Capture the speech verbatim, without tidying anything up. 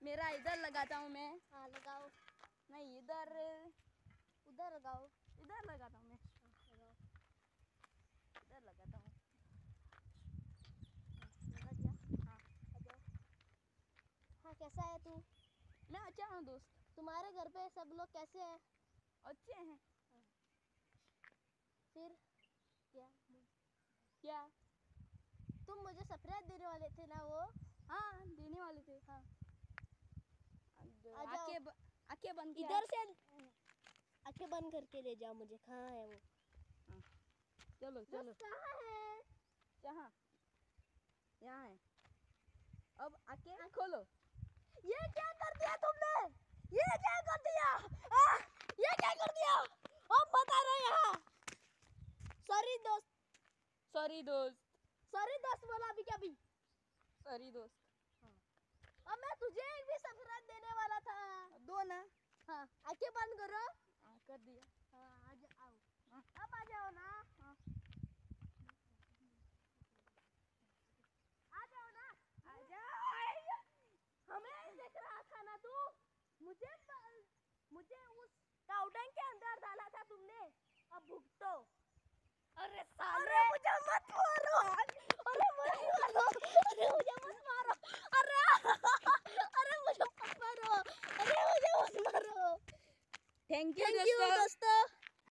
मेरा इधर लगाता हूँ मैं। हाँ लगाओ। नहीं इधर, उधर लगाओ। इधर लगाता हूँ मैं। लगाओ। इधर लगाता हूँ। लगा दिया। हाँ आ जाओ। हाँ कैसा है तू? मैं अच्छा हूँ दोस्त। तुम्हारे घर पे सब लोग कैसे हैं? अच्छे हैं। फिर क्या क्या? तुम मुझे सरप्राइज देने वाले थे ना वो? हाँ देने वाले थे। हाँ आंखें ब... आंखें बंद इधर से आंखें बंद करके ले जाओ मुझे। कहाँ है वो? हाँ। चलो चलो। कहाँ है? यहाँ यहाँ है। अब आंखें खोलो। ये क्या कर दिया तुमने? ये क्या कर दिया? आ, ये क्या कर दिया? अब बता रहे यहाँ। सॉरी दोस्त। सॉरी दोस्त। सॉरी दोस्त बोला अभी क्या भी? सॉरी दोस्त। हाँ। अब मैं तुझे भी सरप्राइज देने वाला था। दो ना। हाँ आंखें बंद करो। हाँ कर दिया। हाँ आ जाओ। हाँ। अब आ जाओ ना। हाँ आ जाओ ना। आ जाओ। हमें देख रहा था ना तू? मुझे मुझे उस काउडन के अंदर डाला था तुमने। अब भुगतो। अरे साले। अरे मुझे मत मारो। अरे मत मारो। अरे मुझे मत मारो। अरे अरे मुझे मत मारो। अरे मुझे मत मारो। थैंक यू थैंक यू दोस्तों। दोस्तों।